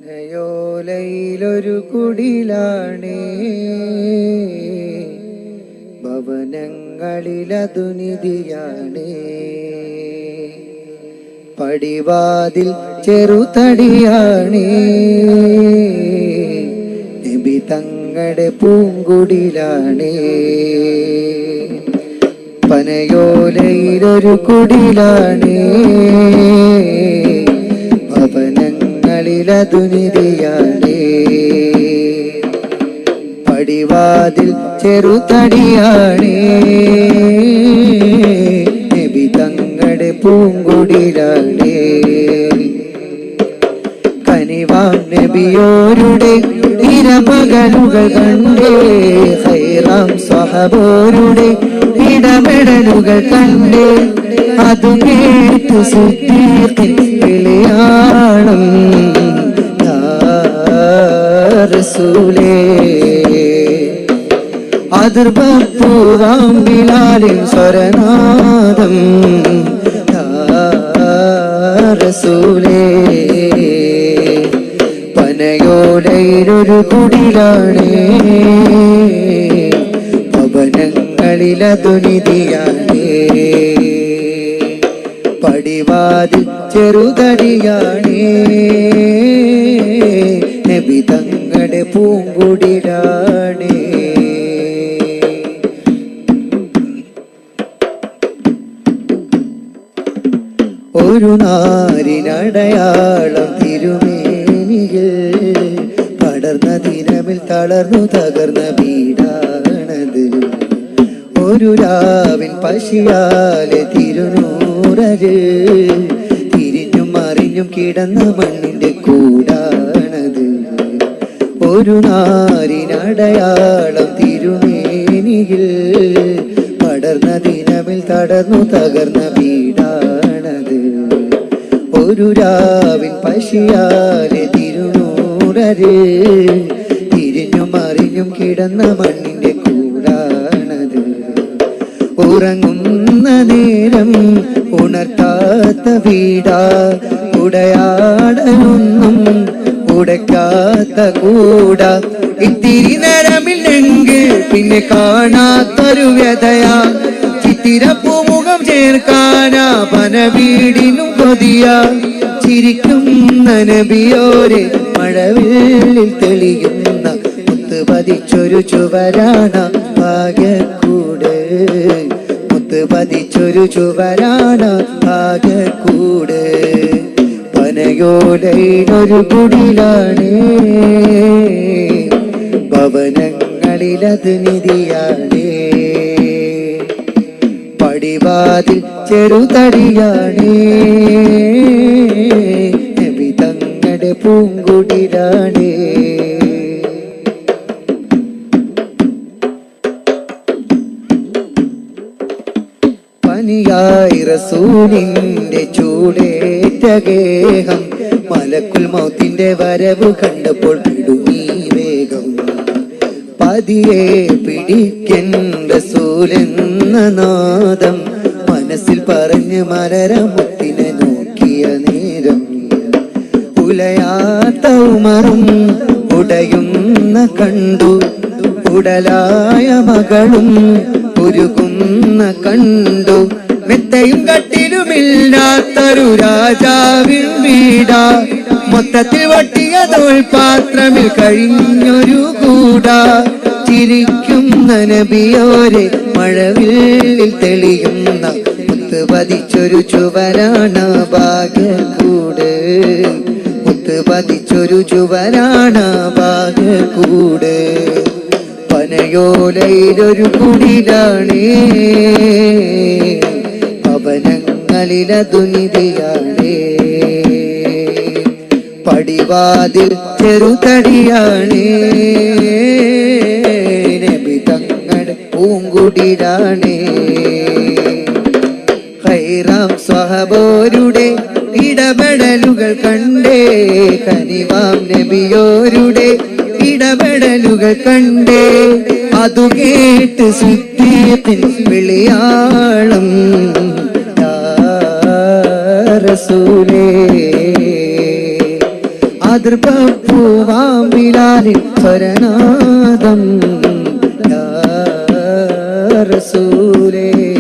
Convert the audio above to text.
യോലയിലൊരു കുടിലാണേ, ഭവനങ്ങളിലതു നിധിയാണേ. പടിവാതിൽ ചെറുതടിയാണേ, നബി തങ്ങളുടെ പൂങ്കുടിലാണേ. പനയോലയിലൊരു കുടിലാണേ, ഭവനങ്ങളിലതു നിധിയാണേ. പടിവാതിൽ ചെറുതടിയാണേ, നബി തങ്ങളുടെ പൂങ്കുടിലാണേ. കനിവാം നബിയോരുടെ ഇരപകലുകൾ കണ്ടേ, ഖൈറാം സ്വഹബോരുടെ ഇടപെടലുകൾ കണ്ടേ. അതു കേട്ട് സിദ്ദീഖിൻ വിളിയാണം യാ റസൂലേ. അതിർപ്പൂവാം ബിലാലിൻ സ്വരനാദം യാ റസൂലേ. പനയോലയിലൊരു കുടിലാണേ, ഭവനങ്ങളിലതു നിധിയാണേ. പടിവാതിൽ ചെറുതടിയാണേ, നബി തങ്ങളുടെ പൂങ്കുടിലാണേ. ഒരു നാരിനടയാളം തിരുമേനിയിൽ പടർന്ന ദിനമിൽ തളർന്നു തകർന്ന വീടാണത്. ഒരു രാവിൻ പശിയാലെ തിരുനൂറര് തിരിഞ്ഞും മറിഞ്ഞും കിടന്ന മണ്ണിന്റെ കൂടാണത്. ഒരു നാരിനടയാളം തിരുമേനിയിൽ പടർന്ന ദിനമിൽ തടർന്നു തകർന്ന വീടാണത്. ഒരു രാവിൻ പശിയാലെ തിരുനൂറര് തിരിഞ്ഞും മറിഞ്ഞും കിടന്ന മണ്ണിന്റെ കൂടാണത്. ഉറങ്ങുന്ന നേരം ഉണർത്താത്ത വീടാ, ഉടയാടനൊന്നും ഉടയ്ക്കാത്ത കൂടാ. ഇത്തിരി നേരമില്ലെങ്കിൽ പിന്നെ കാണാത്തൊരു വ്യതയാ, ചിത്തിരപ്പൂമുഖം ചേർക്കാനാ പന വീടിനും കൊതിയാ. ചിരിക്കുന്ന നബിയോരെ മഴവില്ലിൽ തെളിയുന്ന മുത്ത് പതിച്ചൊരു ചുവരാണ ഭാഗ്യക്കൂട്. മുത്ത് പതിച്ചൊരു ചുവരാണ ഭാഗ്യക്കൂട്. പനയോലയിലൊരു കുടിലാണേ, ഭവനങ്ങളിലത് നിധിയാണേ. പടിവാതിൽ ചെറുതടിയാണേ, നബി തങ്ങളുടെ പൂങ്കുടിലാണേ. പനിയായി റസൂലിന്റെ ചൂടേറ്റ ഗേഹം, മലക്കുൽ മൗത്തിന്റെ വരവ് കണ്ടപ്പോൾ പിടുങ്ങി വേഗം. പതിയെ പിടിക്കൻ റസൂലെന്ന നാദം മനസ്സിൽ പറഞ്ഞ് മലരമുത്തിനെ നോക്കിയ നേരം. ഉലയാത്ത ഉമറും ഉടയുന്ന കണ്ടു, ഉടലായ മകളും ഉരുകുന്ന കണ്ടു. മെത്തയും കട്ടിലുമില്ലാത്തൊരു രാജാവിൻ വീടാ, മൊത്തത്തിൽ വട്ടിയ തോൽപാത്രമിൽ കഴിഞ്ഞൊരു കൂടാ. ചിരിക്കുന്ന നബിയോരെ മഴവില്ലിൽ തെളിയുന്ന മുത്ത് പതിച്ചൊരു ചുവരാണ ഭാഗ്യക്കൂട്. മുത്ത് പതിച്ചൊരു ചുവരാണ ഭാഗ്യക്കൂട്. പനയോലയിലൊരു കുടിലാണേ, ഭവനങ്ങളിലതു നിധിയാണേ. പടിവാതിൽ ചെറുതടിയാണേ, നബി തങ്ങളുടെ പൂങ്കുടിലാണേ. ഖൈറാം സ്വഹബോരുടെ ഇടപെടലുകൾ കണ്ടേ, കനിവാം നബിയോരുടെ ഇടപെടലുകൾ കണ്ടേ. അതു കേട്ട് സിദ്ദീഖിൻ വിളിയാളം യാ റസൂലേ. അതിർപ്പ മാറിൻ സ്വരനാദം യാ റസൂലേ